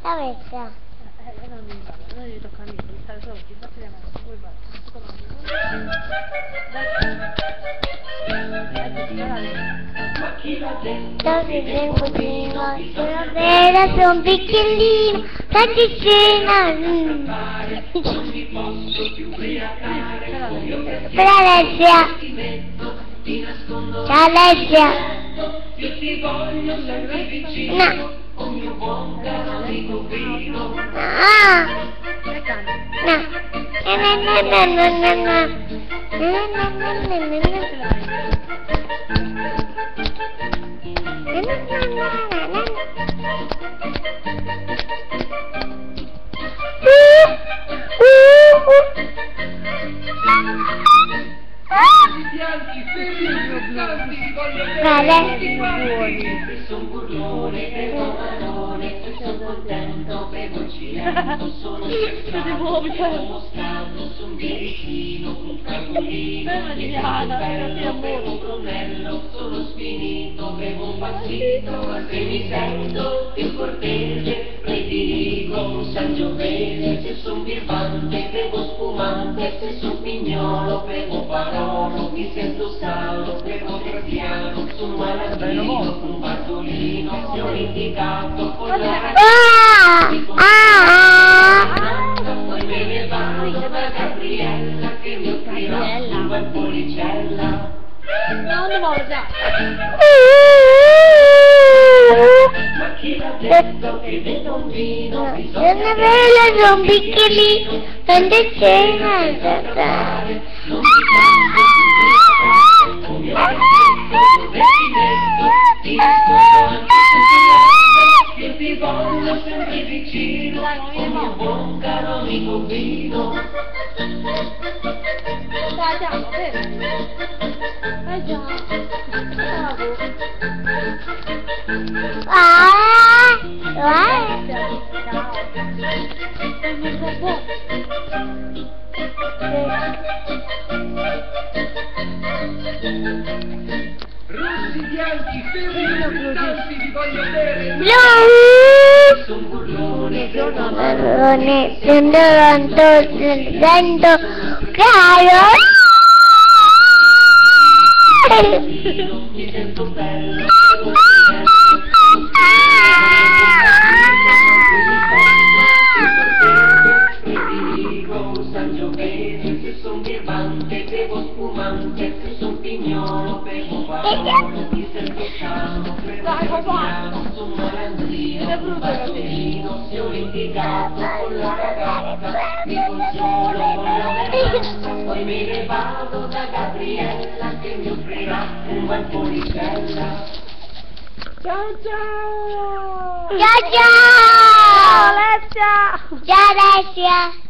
Dove sta? Non mi va, non gli tocca a me, devi stare solo qui, batti le mani, poi vai. Dove sei cugino? Sono bella, sono un bicchierino, tanti cena. Per Alessia. Ciao Alessia. No. Siete buoni, sono un birichino, un capolino, un colonnello, sono sfinito, bevo un passito, se mi sento più cortese, prediligo un Sangiovese, se son birbante, bevo spumante, se son pignolo, bevo parolo, mi sento salo, bevo graziano, son malandrino, un bartolino, se ho litigato con la ragazza, poi me ne vado da Gabriella che mi offrirà un bel policella. Non lo già. Ma chi l'ha detto che vedo un vino? Bisogna bella, un bicchierino, tante cena da fare. Non mi tanto più un mio vecchietto, ti nascondo anche su io ti voglio sempre vicino, un mio buon caro amico vino. Dai, già, già. Rossi, bianchi, ferri, tanti vi voglio bere. Son burlone, Marrone, sento caro. mi sento bello. Sangiovese, se son birbante, bevo spumante, se son pignolo, bevo parolo, mi sento sano, bevo graziano, son malandrino, un bartolino, se ho litigato con la ragazza, mi consolo con la ragazza, poi me ne vado da Gabriella che mi offrirà un bel policella. Ciao ciao! Ciao ciao! Alessia! Ciao Alessia!